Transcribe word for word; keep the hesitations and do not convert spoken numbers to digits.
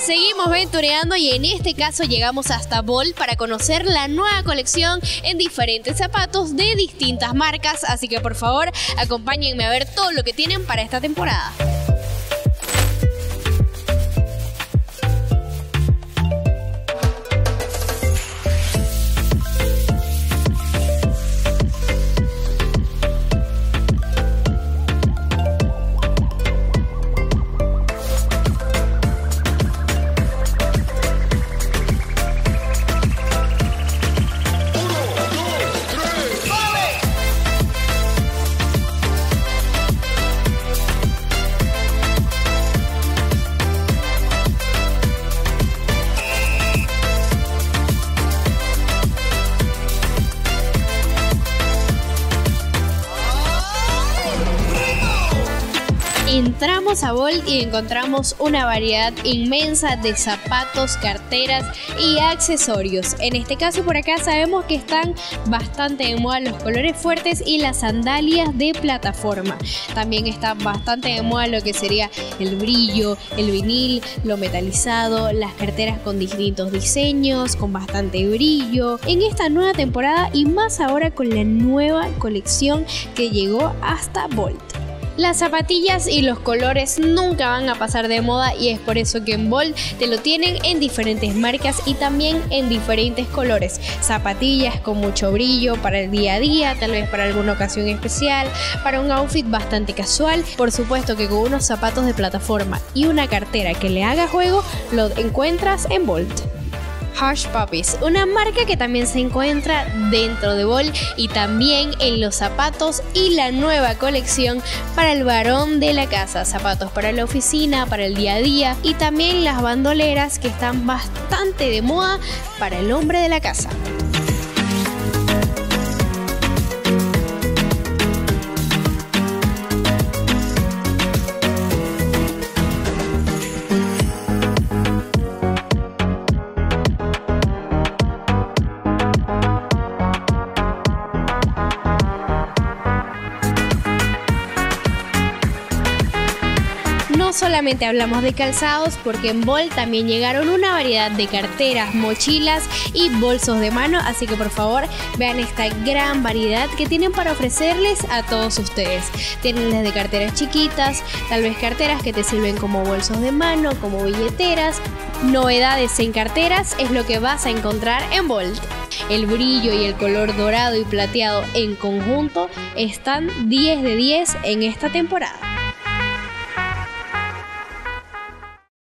Seguimos ventureando y en este caso llegamos hasta Bolt para conocer la nueva colección en diferentes zapatos de distintas marcas, así que por favor acompáñenme a ver todo lo que tienen para esta temporada. Entramos a Bolt y encontramos una variedad inmensa de zapatos, carteras y accesorios. En este caso por acá sabemos que están bastante de moda los colores fuertes y las sandalias de plataforma. También está bastante de moda lo que sería el brillo, el vinil, lo metalizado, las carteras con distintos diseños, con bastante brillo. En esta nueva temporada y más ahora con la nueva colección que llegó hasta Bolt. Las zapatillas y los colores nunca van a pasar de moda y es por eso que en Bolt te lo tienen en diferentes marcas y también en diferentes colores. Zapatillas con mucho brillo para el día a día, tal vez para alguna ocasión especial, para un outfit bastante casual. Por supuesto que con unos zapatos de plataforma y una cartera que le haga juego, lo encuentras en Bolt. Hush Puppies, una marca que también se encuentra dentro de Bolt y también en los zapatos y la nueva colección para el varón de la casa, zapatos para la oficina, para el día a día y también las bandoleras que están bastante de moda para el hombre de la casa. No solamente hablamos de calzados, porque en Bolt también llegaron una variedad de carteras, mochilas y bolsos de mano, así que por favor vean esta gran variedad que tienen para ofrecerles a todos ustedes. Tienen desde carteras chiquitas, tal vez carteras que te sirven como bolsos de mano, como billeteras. Novedades en carteras es lo que vas a encontrar en Bolt. El brillo y el color dorado y plateado en conjunto están diez de diez en esta temporada.